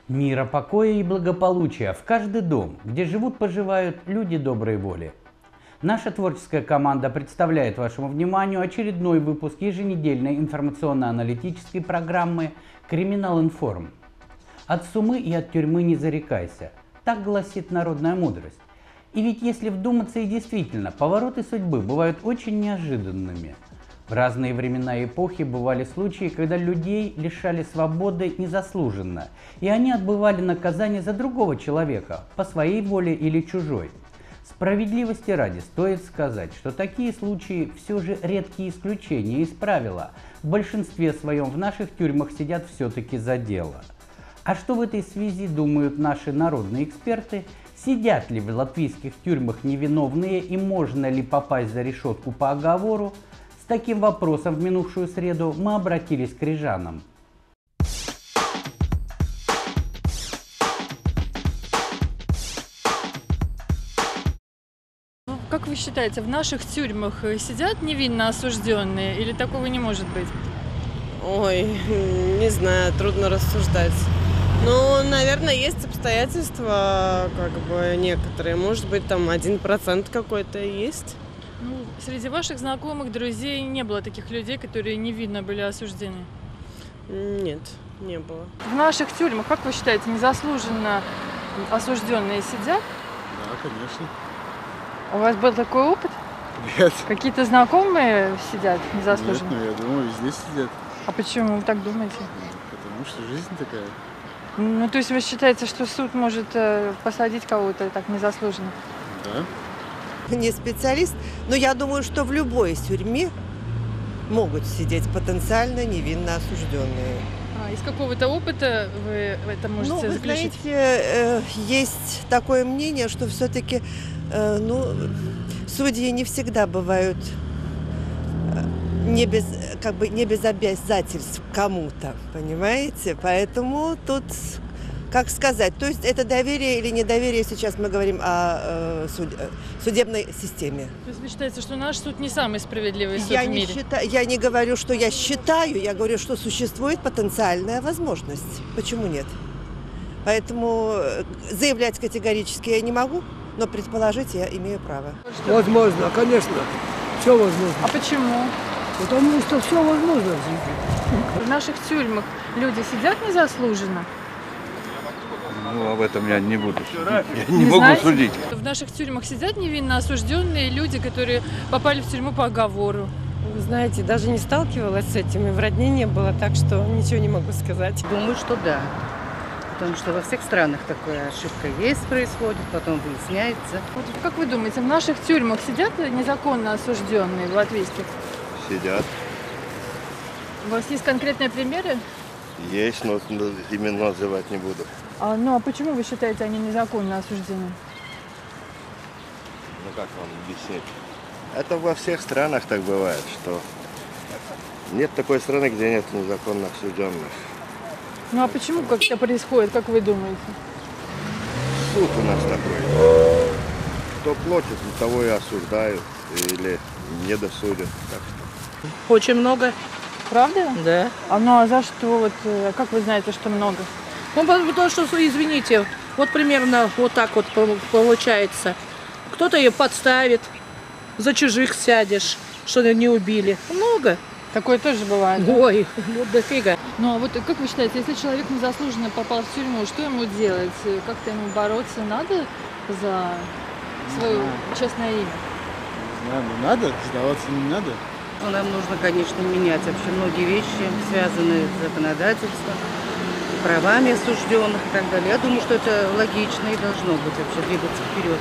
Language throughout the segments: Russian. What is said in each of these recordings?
Мира, покоя и благополучия в каждый дом, где живут-поживают люди доброй воли. Наша творческая команда представляет вашему вниманию очередной выпуск еженедельной информационно-аналитической программы «Криминал Информ». От сумы и от тюрьмы не зарекайся. Так гласит народная мудрость. И ведь если вдуматься и действительно, повороты судьбы бывают очень неожиданными. В разные времена и эпохи бывали случаи, когда людей лишали свободы незаслуженно, и они отбывали наказание за другого человека, по своей воле или чужой. Справедливости ради стоит сказать, что такие случаи все же редкие исключения из правила. В большинстве своем в наших тюрьмах сидят все-таки за дело. А что в этой связи думают наши народные эксперты? Сидят ли в латвийских тюрьмах невиновные и можно ли попасть за решетку по оговору? С таким вопросом в минувшую среду мы обратились к рижанам. Как вы считаете, в наших тюрьмах сидят невинно осужденные или такого не может быть? Ой, не знаю, трудно рассуждать. Ну, наверное, есть обстоятельства, некоторые. Может быть, там 1% какой-то есть. Ну, среди ваших знакомых, друзей не было таких людей, которые невинно были осуждены? Нет, не было. В наших тюрьмах, как вы считаете, незаслуженно осужденные сидят? Да, конечно. У вас был такой опыт? Нет. Какие-то знакомые сидят незаслуженно? Нет, я думаю, везде сидят. А почему вы так думаете? Потому что жизнь такая. Ну, то есть вы считаете, что суд может посадить кого-то так незаслуженно? Да. Не специалист, но я думаю, что в любой тюрьме могут сидеть потенциально невинно осужденные. Из какого-то опыта вы это можете заключить? Знаете, есть такое мнение, что все-таки судьи не всегда бывают не без обязательств кому-то, понимаете? Поэтому тут, как сказать, то есть это доверие или недоверие, сейчас мы говорим о судебной системе. То есть вы считаете, что наш суд не самый справедливый суд Я в мире? Я не говорю, что я считаю, я говорю, что существует потенциальная возможность. Почему нет? Поэтому заявлять категорически я не могу, но предположить я имею право. Возможно, конечно, все возможно. А почему? Потому что все возможно в жизни. В наших тюрьмах люди сидят незаслуженно? Ну, об этом я не буду судить. Я не могу знаете? судить. В наших тюрьмах сидят невинно осужденные люди, которые попали в тюрьму по оговору. Вы знаете, даже не сталкивалась с этим, и в родне не было, так что ничего не могу сказать. Думаю, что да. Потому что во всех странах такая ошибка есть, происходит, потом выясняется. Вот как вы думаете, в наших тюрьмах сидят незаконно осужденные в латвийских? Сидят. У вас есть конкретные примеры? Есть, но именно называть не буду. А почему вы считаете, они незаконно осуждены? Ну, как вам объяснить? Это во всех странах так бывает, что нет такой страны, где нет незаконно осужденных. Ну а почему как это происходит, как вы думаете? Суд у нас такой. Кто платит, того и осуждают или не досудят. Так что. Очень много. Правда? Да. А за что? Как вы знаете, что много? Ну, потому что, извините, вот примерно вот так вот получается. Кто-то ее подставит, за чужих сядешь, что не убили. Много. Такое тоже бывает. Да? Ой, вот дофига. Ну а вот как вы считаете, если человек незаслуженно попал в тюрьму, что ему делать? Как-то ему бороться надо за свое честное имя? Не знаю, но надо, сдаваться не надо. Ну, нам нужно, конечно, менять вообще многие вещи, связанные с законодательством, правами осужденных и так далее. Я думаю, что это логично и должно быть вообще двигаться вперед.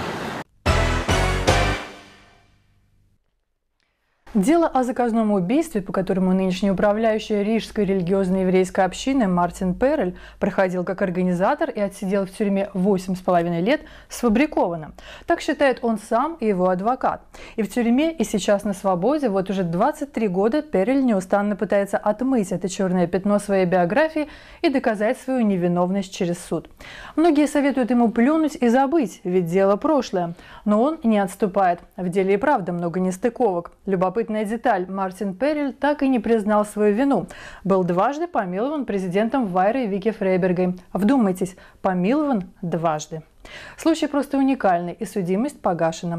Дело о заказном убийстве, по которому нынешний управляющий Рижской религиозной еврейской общины Мартин Перель проходил как организатор и отсидел в тюрьме 8,5 лет, сфабриковано. Так считает он сам и его адвокат. И в тюрьме, и сейчас на свободе, вот уже 23 года Перель неустанно пытается отмыть это черное пятно своей биографии и доказать свою невиновность через суд. Многие советуют ему плюнуть и забыть, ведь дело прошлое. Но он не отступает. В деле и правда много нестыковок. Любопытно любопытная деталь. Мартин Перель так и не признал свою вину. Был дважды помилован президентом Вайрой Вики Фрейбергой. Вдумайтесь, помилован дважды. Случай просто уникальный, и судимость погашена.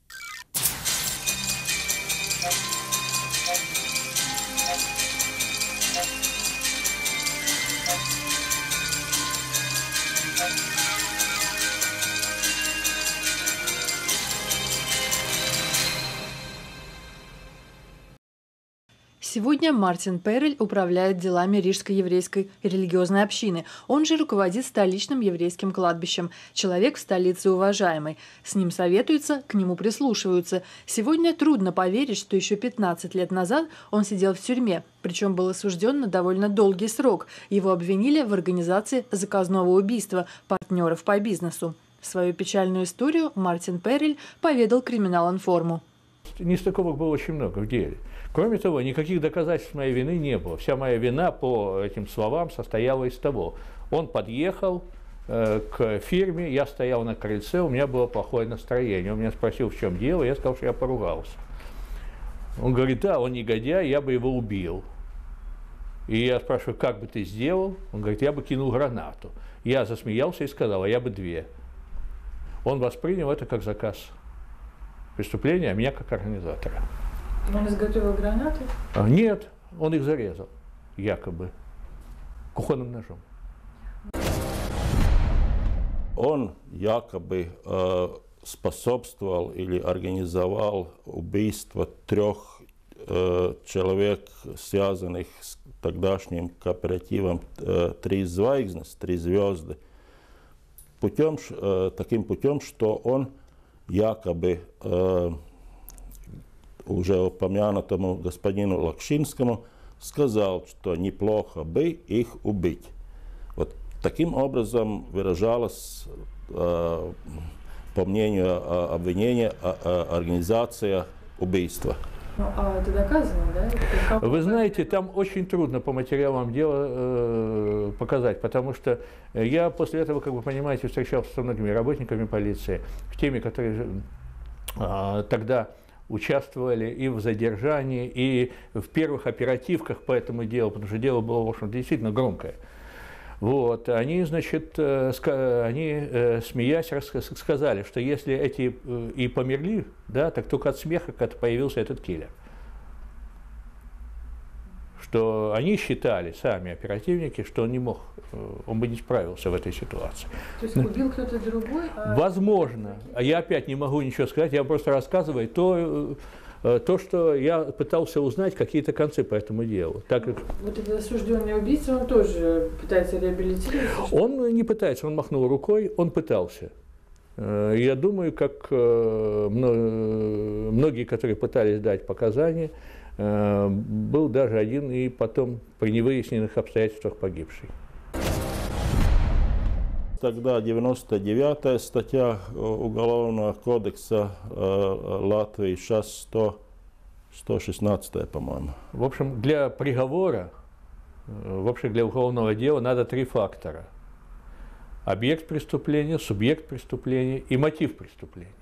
Сегодня Мартин Перель управляет делами Рижской еврейской религиозной общины. Он же руководит столичным еврейским кладбищем. Человек в столице уважаемый. С ним советуются, к нему прислушиваются. Сегодня трудно поверить, что еще 15 лет назад он сидел в тюрьме. Причем был осужден на довольно долгий срок. Его обвинили в организации заказного убийства партнеров по бизнесу. Свою печальную историю Мартин Перель поведал Криминал-информу. Нестыковок было очень много в деле. Кроме того, никаких доказательств моей вины не было. Вся моя вина по этим словам состояла из того. Он подъехал к фирме, я стоял на крыльце, у меня было плохое настроение. Он меня спросил, в чем дело, я сказал, что я поругался. Он говорит, да, он негодяй, я бы его убил. И я спрашиваю, как бы ты сделал? Он говорит, я бы кинул гранату. Я засмеялся и сказал, а я бы 2. Он воспринял это как заказ преступления, а меня как организатора. Он изготовил гранаты? Нет, он их зарезал, якобы, кухонным ножом. Он якобы способствовал или организовал убийство 3 человек, связанных с тогдашним кооперативом «Три Звайгзнес», «Три звезды», таким путем, что он якобы уже упомянутому господину Лакшинскому сказал, что неплохо бы их убить. Вот таким образом выражалась, по мнению обвинения, организация убийства. Ну, а это доказано, да? Вы знаете, там очень трудно по материалам дела показать, потому что я после этого, как вы понимаете, встречался со многими работниками полиции, в теме, которые тогда участвовали и в задержании, и в первых оперативках по этому делу, потому что дело было, в общем, действительно громкое. Вот. Они, значит, смеясь, сказали, что если эти и померли, да, так только от смеха как-то появился этот киллер. Что они считали, сами оперативники, что он не мог, он бы не справился в этой ситуации. То есть убил кто-то другой? Возможно. А я опять не могу ничего сказать, я просто рассказываю то, что я пытался узнать, какие-то концы по этому делу. Так как... Вот этот осужденный убийца, он тоже пытается реабилитироваться? Он не пытается, он махнул рукой, он пытался. Я думаю, как многие, которые пытались дать показания, был даже один и потом при невыясненных обстоятельствах погибший. Тогда 99-я статья Уголовного кодекса Латвии, сейчас 116-я, по-моему. В общем, для приговора, для уголовного дела надо 3 фактора. Объект преступления, субъект преступления и мотив преступления.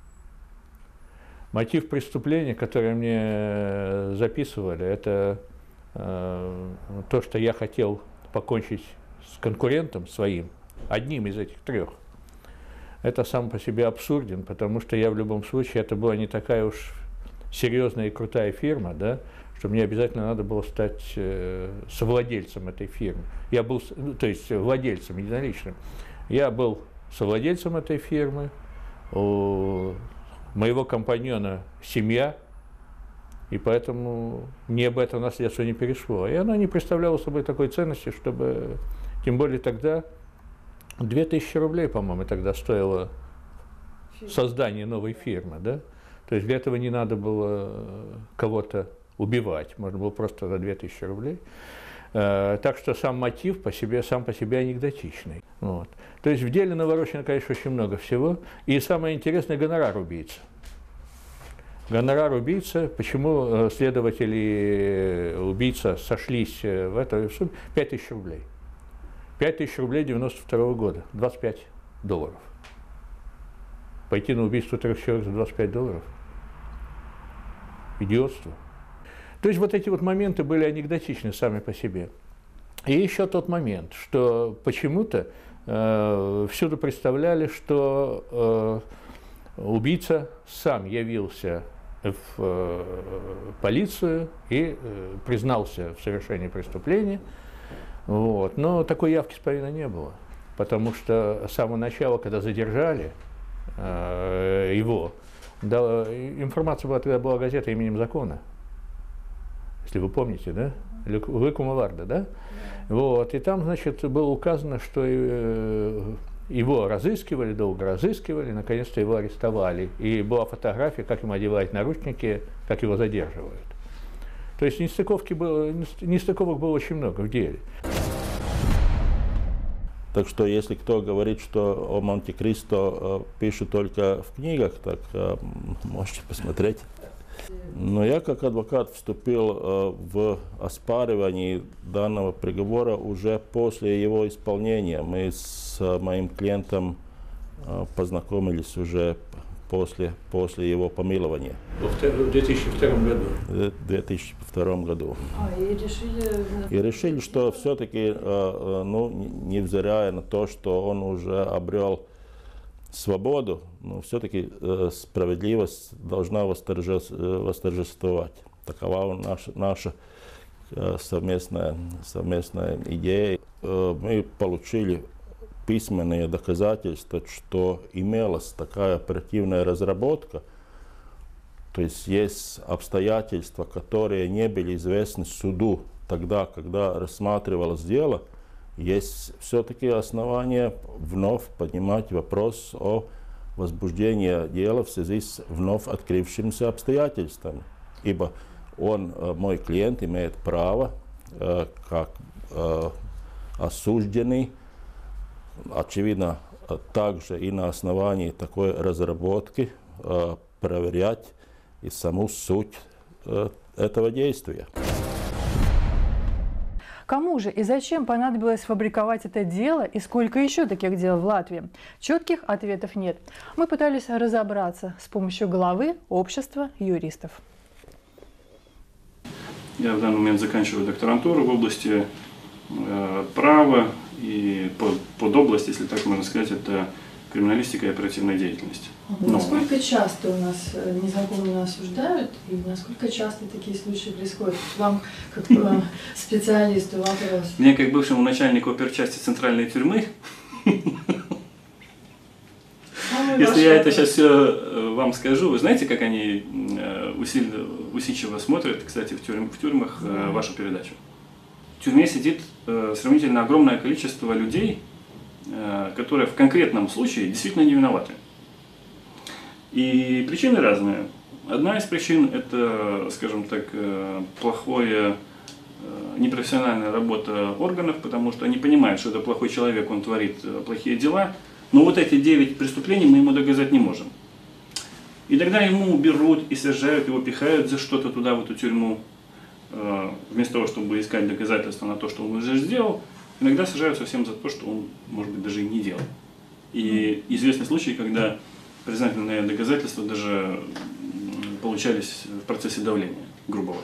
Мотив преступления, который мне записывали, это то, что я хотел покончить с конкурентом своим, одним из этих 3. Это сам по себе абсурден, потому что я в любом случае, это была не такая уж серьезная и крутая фирма, да, что мне обязательно надо было стать совладельцем этой фирмы. Я был, то есть владельцем единоличным. Я был совладельцем этой фирмы, у моего компаньона семья, и поэтому мне бы это наследство не перешло. И оно не представляло собой такой ценности, чтобы, тем более тогда, 2000 рублей, по-моему, тогда стоило создание новой фирмы, да? То есть для этого не надо было кого-то убивать, можно было просто за 2000 рублей. Так что сам мотив сам по себе анекдотичный. Вот. То есть в деле наворочено, конечно, очень много всего. И самое интересное – гонорар убийцы. Гонорар убийцы, почему следователи и убийца сошлись в этой сумме? 5000 рублей. 5000 рублей 92 года, $25. Пойти на убийство 3 человек за $25. идиотство. То есть вот эти вот моменты были анекдотичны сами по себе. И еще тот момент, что почему-то всюду представляли, что убийца сам явился в полицию и признался в совершении преступления. Вот. Но такой явки с половиной не было, потому что с самого начала, когда задержали его, информация была, тогда была газета «Именем закона», если вы помните, да? Лыкума Варда, да? Вот. И там, значит, было указано, что его разыскивали, долго разыскивали, наконец-то его арестовали. И была фотография, как ему одевают наручники, как его задерживают. То есть нестыковок было очень много в деле. Так что если кто говорит, что о Монте-Кристо пишут только в книгах, так можете посмотреть. Но я как адвокат вступил в оспаривание данного приговора уже после его исполнения. Мы с моим клиентом познакомились уже после его помилования. В 2002 году? В 2002 году. И решили, что все-таки, невзирая на то, что он уже обрел свободу, но все-таки справедливость должна восторжествовать. Такова наша совместная идея. Мы получили письменные доказательства, что имелась такая оперативная разработка, то есть обстоятельства, которые не были известны суду тогда, когда рассматривалось дело. Есть все-таки основания вновь поднимать вопрос о возбуждении дела в связи с вновь открывшимися обстоятельствами. Ибо мой клиент, имеет право, как осужденный, очевидно, также и на основании такой разработки проверять и саму суть этого действия. Кому же и зачем понадобилось фабриковать это дело и сколько еще таких дел в Латвии? Четких ответов нет. Мы пытались разобраться с помощью главы общества юристов. Я в данный момент заканчиваю докторантуру в области права и под область, если так можно сказать, это криминалистика и оперативная деятельность. Насколько часто у нас незаконно осуждают и насколько часто такие случаи происходят? Вам, как специалисту, вопрос. Мне, как бывшему начальнику оперчасти центральной тюрьмы, если я это сейчас все вам скажу, вы знаете, как они усидчиво смотрят, кстати, в тюрьмах вашу передачу? В тюрьме сидит сравнительно огромное количество людей, которые в конкретном случае действительно не виноваты. И причины разные. Одна из причин – это, скажем так, плохая, непрофессиональная работа органов, потому что они понимают, что это плохой человек, он творит плохие дела, но вот эти 9 преступлений мы ему доказать не можем. И тогда ему берут и сажают, его пихают за что-то туда, в эту тюрьму, вместо того, чтобы искать доказательства на то, что он уже сделал, иногда сажают совсем за то, что он, может быть, даже и не делал. И известны случаи, когда признательные доказательства даже получались в процессе давления грубого.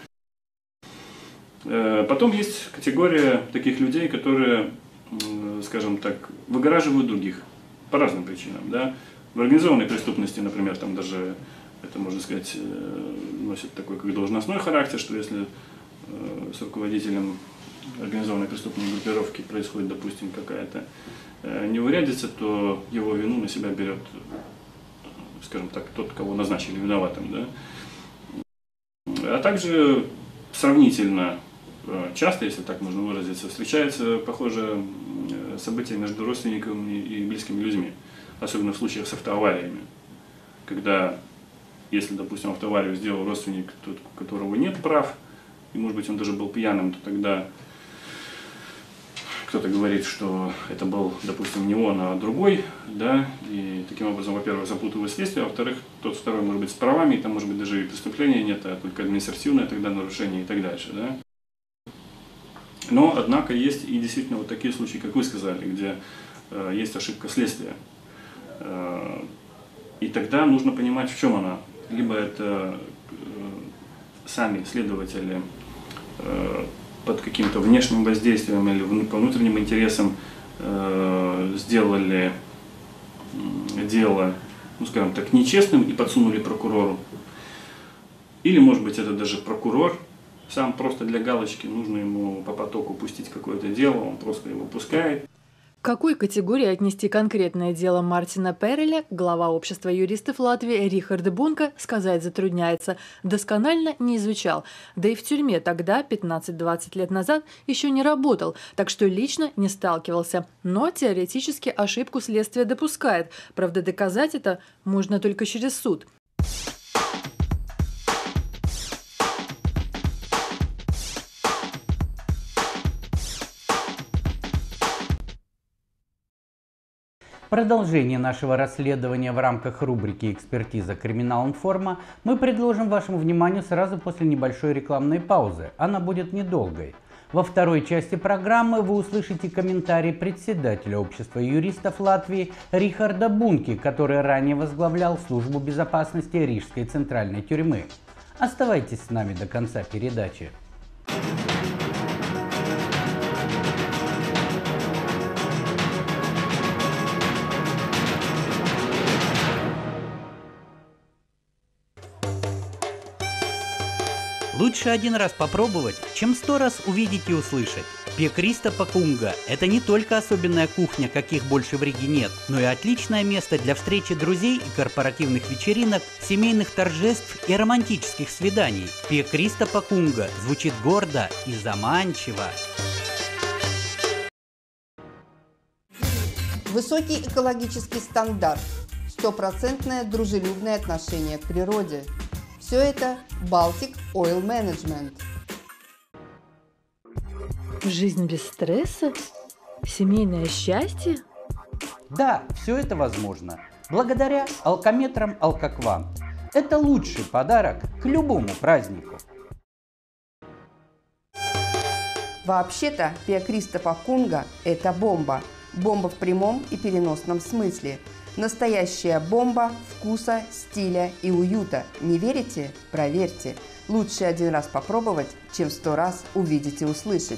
Потом есть категория таких людей, которые, скажем так, выгораживают других по разным причинам. Да? В организованной преступности, например, там даже, это можно сказать, носит такой как должностной характер, что если с руководителем организованной преступной группировки происходит, допустим, какая-то неурядица, то его вину на себя берет, скажем так, тот, кого назначили виноватым. Да? А также сравнительно часто, если так можно выразиться, встречается похожее событие между родственниками и близкими людьми, особенно в случаях с автоавариями, когда, если, допустим, автоаварию сделал родственник, тот, у которого нет прав, и, может быть, он даже был пьяным, то тогда кто-то говорит, что это был, допустим, не он, а другой, да, и таким образом, во-первых, запутывает следствие, а во-вторых, тот второй может быть с правами, и там, может быть, даже и преступления нет, а только административное тогда нарушение и так дальше, да. Но, однако, есть и действительно вот такие случаи, как вы сказали, где есть ошибка следствия. И тогда нужно понимать, в чем она. Либо это сами следователи под каким-то внешним воздействием или по внутренним интересам сделали дело, ну скажем так, нечестным и подсунули прокурору. Или, может быть, это даже прокурор сам просто для галочки, нужно ему по потоку пустить какое-то дело, он просто его пускает. К какой категории отнести конкретное дело Мартина Перреля, глава общества юристов Латвии Рихард Бунка сказать затрудняется. Досконально не изучал. Да и в тюрьме тогда, 15-20 лет назад, еще не работал, так что лично не сталкивался. Но теоретически ошибку следствие допускает. Правда, доказать это можно только через суд. Продолжение нашего расследования в рамках рубрики «Экспертиза Криминал-Информа» мы предложим вашему вниманию сразу после небольшой рекламной паузы. Она будет недолгой. Во второй части программы вы услышите комментарий председателя общества юристов Латвии Рихарда Бунки, который ранее возглавлял службу безопасности Рижской центральной тюрьмы. Оставайтесь с нами до конца передачи. Лучше один раз попробовать, чем 100 раз увидеть и услышать. Пе Кристо Пакунга – это не только особенная кухня, каких больше в Риге нет, но и отличное место для встречи друзей и корпоративных вечеринок, семейных торжеств и романтических свиданий. Пе Кристо Пакунга звучит гордо и заманчиво. Высокий экологический стандарт, стопроцентное дружелюбное отношение к природе. Все это Baltic Oil Management. Жизнь без стресса? Семейное счастье? Да, все это возможно. Благодаря алкометрам Алкоквант. Это лучший подарок к любому празднику. Вообще-то Пе Кристо Пакунга – это бомба. Бомба в прямом и переносном смысле. Настоящая бомба вкуса, стиля и уюта. Не верите? Проверьте. Лучше один раз попробовать, чем 100 раз увидеть и услышать.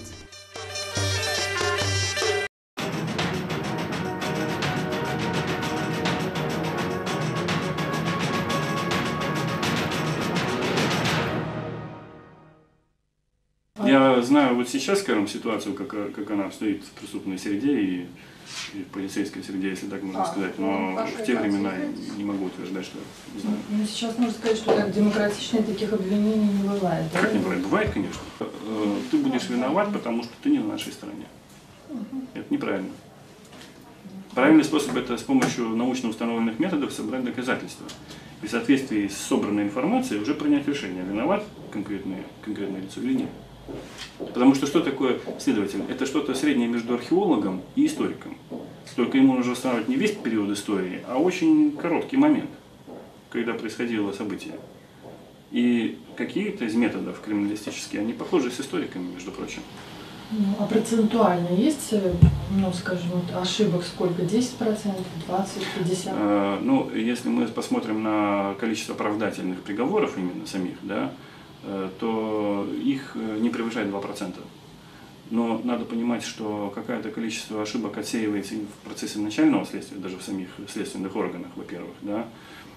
Я знаю вот сейчас, скажем, ситуацию, как она обстоит в преступной среде и в полицейской среде, если так можно сказать, но в те времена не могу утверждать, что знаю. Ну, сейчас можно сказать, что так демократично таких обвинений не бывает. Да? Как не бывает? Бывает, конечно. Ты будешь виноват, потому что ты не на нашей стороне. Это неправильно. Правильный способ – это с помощью научно установленных методов собрать доказательства. И в соответствии с собранной информацией уже принять решение, виноват конкретное лицо или нет. Потому что что такое следователь? Это что-то среднее между археологом и историком. Только ему нужно устанавливать не весь период истории, а очень короткий момент, когда происходило событие. И какие-то из методов криминалистические, они похожи с историками, между прочим. Ну, а процентуально есть, ну, скажем, ошибок сколько? 10%, 20%, 50%? Ну, если мы посмотрим на количество оправдательных приговоров именно самих, да, то их не превышает 2%. Но надо понимать, что какое-то количество ошибок отсеивается в процессе начального следствия, даже в самих следственных органах, во-первых, да,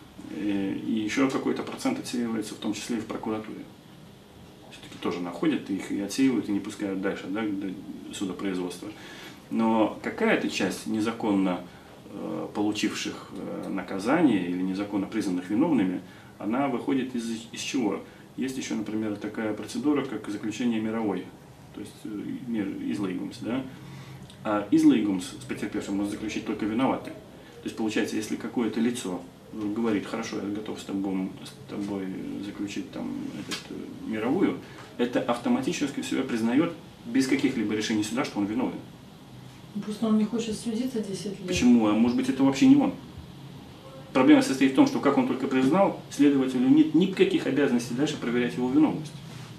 и еще какой-то процент отсеивается в том числе и в прокуратуре. Все-таки тоже находят их и отсеивают, и не пускают дальше, да, до судопроизводства. Но какая-то часть незаконно получивших наказание или незаконно признанных виновными, она выходит из чего? Есть еще, например, такая процедура, как заключение мировой, то есть излейгумс, да? А излейгумс с потерпевшим может заключить только виноватый. То есть получается, если какое-то лицо говорит: хорошо, я готов с тобой заключить там мировую, это автоматически себя признает без каких-либо решений суда, что он виновен. Просто он не хочет судиться 10 лет. Почему? А может быть, это вообще не он? Проблема состоит в том, что как он только признал, следователю нет никаких обязанностей дальше проверять его виновность.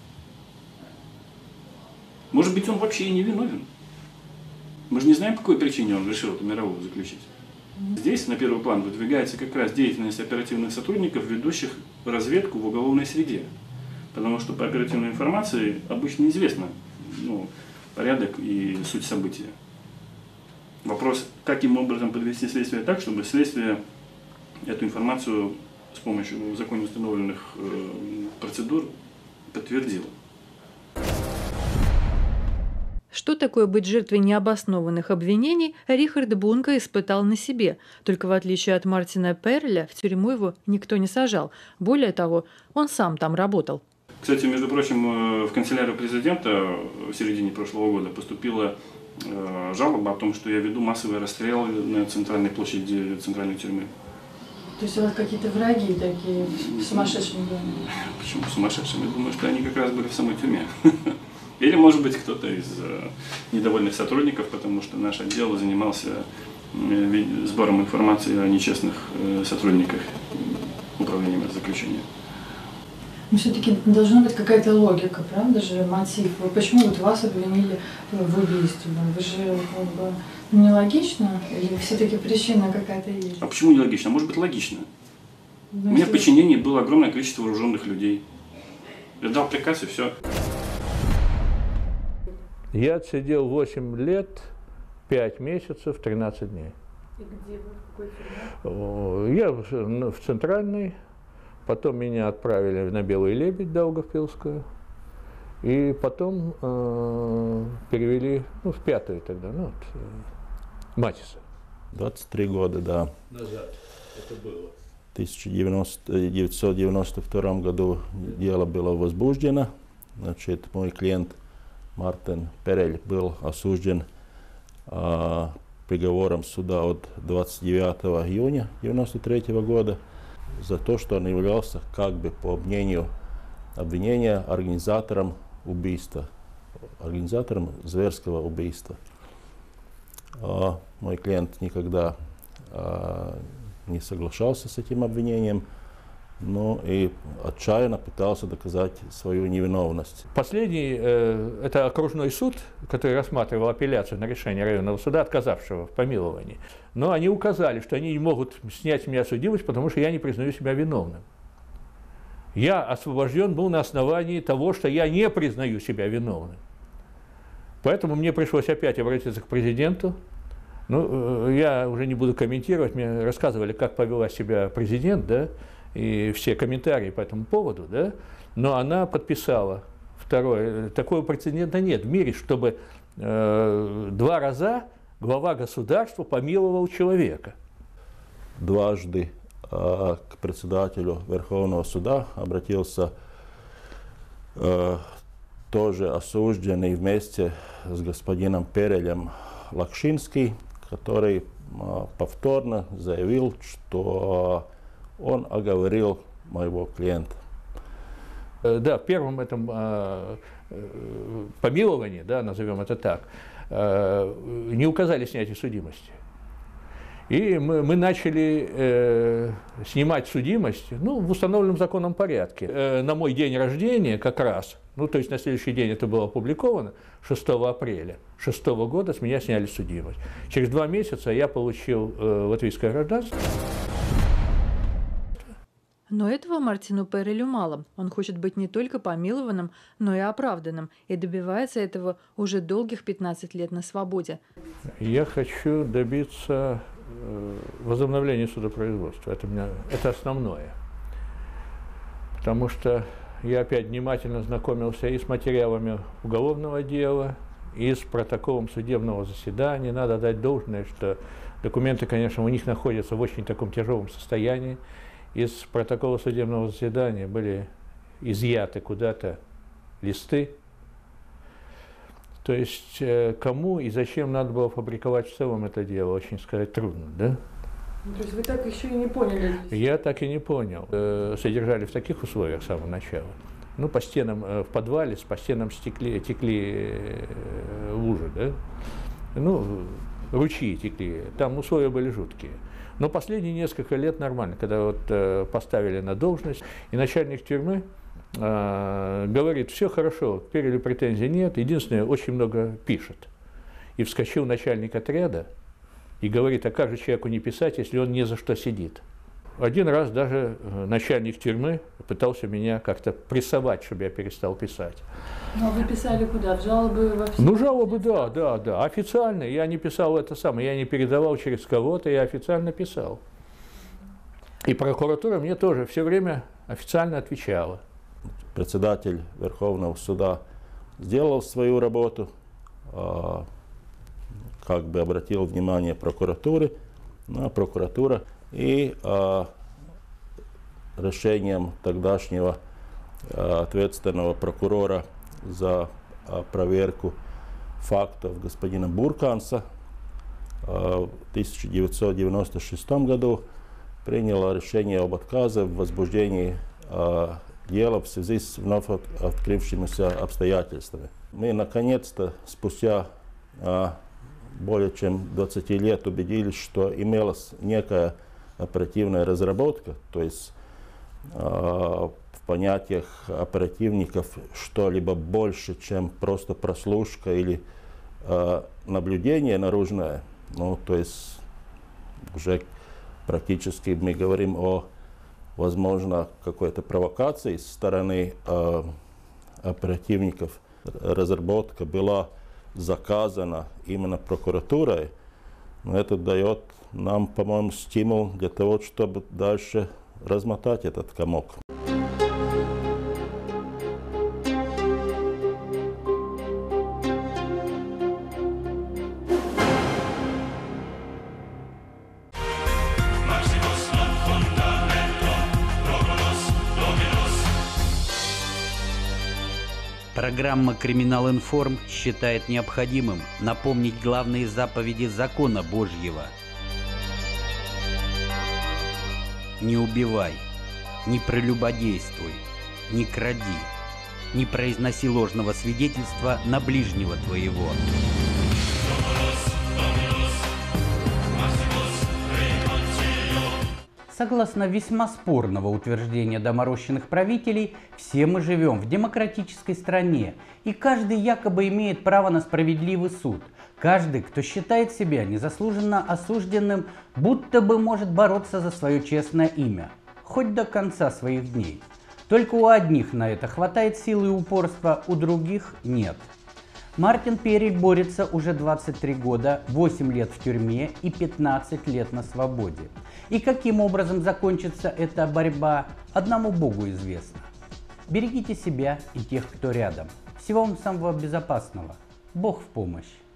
Может быть, он вообще и не виновен. Мы же не знаем, по какой причине он решил эту мировую заключить. Здесь на первый план выдвигается как раз деятельность оперативных сотрудников, ведущих разведку в уголовной среде. потому что по оперативной информации обычно известно порядок и суть события. Вопрос, каким образом подвести следствие так, чтобы следствие эту информацию с помощью в законе установленных процедур подтвердило. Что такое быть жертвой необоснованных обвинений, Рихард Бунке испытал на себе. Только в отличие от Мартина Перреля, в тюрьму его никто не сажал. Более того, он сам там работал. Кстати, между прочим, в канцелярию президента в середине прошлого года поступила жалоба о том, что я веду массовые расстрелы на центральной площади центральной тюрьмы. То есть у вас какие-то враги такие сумасшедшие были? Почему сумасшедшие? Я думаю, что они как раз были в самой тюрьме. Или, может быть, кто-то из недовольных сотрудников, потому что наш отдел занимался сбором информации о нечестных сотрудниках управления заключения. Но все-таки должна быть какая-то логика, правда же, мотив. Почему вот вас обвинили в убийстве? Вы же нелогично или все-таки причина какая-то есть? А почему нелогично? Может быть, логично. У меня в подчинении было огромное количество вооруженных людей. Я дал приказ и все. Я отсидел 8 лет, 5 месяцев, 13 дней. И где вы? В какой тюрьме? Я в Центральной, потом меня отправили на Белый Лебедь, Даугавпилскую, и потом перевели в 5-ю тогда, Матиса. 23 года, да. Назад это было. В 1992 году дело было возбуждено. Значит, мой клиент Мартин Перель был осужден приговором суда от 29 июня 1993 года за то, что он являлся, как бы по мнению обвинения, организатором убийства, организатором зверского убийства. Мой клиент никогда не соглашался с этим обвинением, но и отчаянно пытался доказать свою невиновность. Последний, это окружной суд, который рассматривал апелляцию на решение районного суда, отказавшего в помиловании. Но они указали, что они не могут снять с меня судимость, потому что я не признаю себя виновным. Я освобожден был на основании того, что я не признаю себя виновным. Поэтому мне пришлось опять обратиться к президенту. Я уже не буду комментировать, мне рассказывали, как повела себя президент, да, и все комментарии по этому поводу, да, но она подписала второе. Такого прецедента нет в мире, чтобы 2 раза глава государства помиловал человека. Дважды к председателю Верховного суда обратился тоже осужденный вместе с господином Перелем Лакшинский, который повторно заявил, что он оговорил моего клиента. Да, в первом этом помиловании, да, назовем это так, не указали снятие судимости. И мы начали снимать судимость в установленном законном порядке. На мой день рождения как раз, то есть на следующий день это было опубликовано, 6 апреля 2006 года с меня сняли судимость. Через 2 месяца я получил латвийское гражданство. Но этого Мартину Перелю мало. Он хочет быть не только помилованным, но и оправданным, и добивается этого уже долгих 15 лет на свободе. Я хочу добиться возобновления судопроизводства. Это основное. Потому что я опять внимательно знакомился и с материалами уголовного дела, и с протоколом судебного заседания. Надо дать должное, что документы, конечно, у них находятся в очень таком тяжелом состоянии. Из протокола судебного заседания были изъяты куда-то листы. То есть кому и зачем надо было фабриковать в целом это дело, очень сказать трудно, да? То есть вы так еще и не поняли? Я так и не понял. Содержали в таких условиях с самого начала. По стенам в подвале, по стенам текли лужи, да? Ручьи текли, там условия были жуткие. Но последние несколько лет нормально, когда поставили на должность, и начальник тюрьмы говорит, все хорошо, к Перелю претензий нет, единственное, очень много пишет. И вскочил начальник отряда и говорит, а как же человеку не писать, если он ни за что сидит? один раз даже начальник тюрьмы пытался меня как-то прессовать, чтобы я перестал писать. Но вы писали куда? В жалобы во все? Ну, жалобы, да. Официально. Я не писал это самое, я не передавал через кого-то, я официально писал. И прокуратура мне тоже все время официально отвечала. Председатель Верховного суда сделал свою работу, как бы обратил внимание прокуратуры на прокуратуру, и решением тогдашнего ответственного прокурора за проверку фактов господина Бурканса в 1996 году приняло решение об отказе в возбуждении дела в связи с вновь открывшимися обстоятельствами. Мы наконец-то спустя более чем 20 лет убедились, что имелась некая оперативная разработка, то есть в понятиях оперативников что-либо больше, чем просто прослушка или наблюдение наружное. Ну, то есть уже практически мы говорим о, возможно, какой-то провокации со стороны оперативников. Разработка была заказана именно прокуратурой, но это дает нам, по-моему, стимул для того, чтобы дальше размотать этот комок. Программа «Криминал Информ» считает необходимым напомнить главные заповеди закона Божьего. Не убивай, не прелюбодействуй, не кради, не произноси ложного свидетельства на ближнего твоего. Согласно весьма спорного утверждения доморощенных правителей, все мы живем в демократической стране, и каждый якобы имеет право на справедливый суд. Каждый, кто считает себя незаслуженно осужденным, будто бы может бороться за свое честное имя, хоть до конца своих дней. Только у одних на это хватает силы и упорства, у других нет. Мартин Перель борется уже 23 года, 8 лет в тюрьме и 15 лет на свободе. И каким образом закончится эта борьба, одному Богу известно. Берегите себя и тех, кто рядом. Всего вам самого безопасного. Бог в помощь.